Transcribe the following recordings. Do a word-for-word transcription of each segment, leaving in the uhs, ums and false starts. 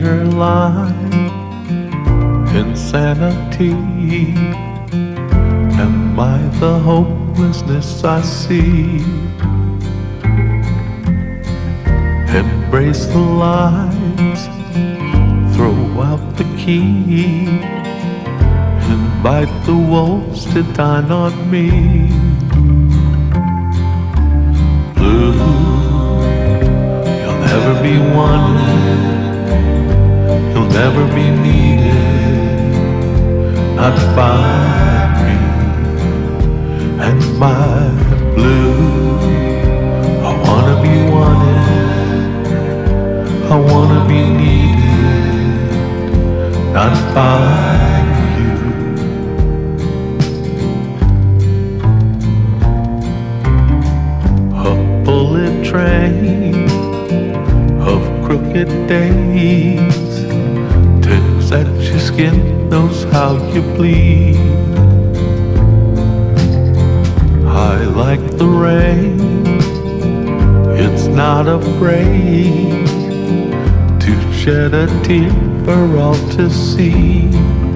borderline insanity. Am I the hopelessness I see? Embrace the lies, throw out the key, invite the wolves to dine on me. Blue, you'll never be wanted, you'll never be needed, not by me. And my blue, I wanna be wanted, I wanna be needed, not by you. A bullet train of crooked days tears at your skin, knows how you bleed. I like the rain, it's not afraid to shed a tear for all to see.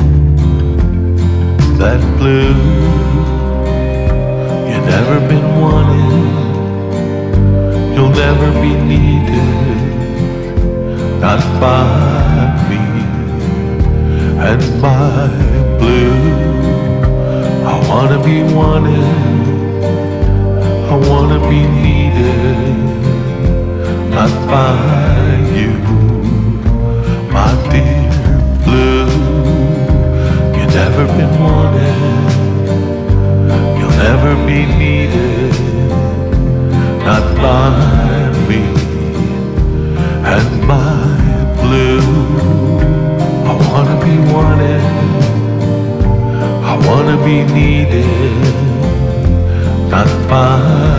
That blue, you've never been wanted, you'll never be needed, not by me. And my blue, I wanna be wanted, I wanna be needed, not by you. My dear blue, you've never been wanted, you'll never be needed, not by me. And my blue, I wanna be wanted, I wanna be needed, not by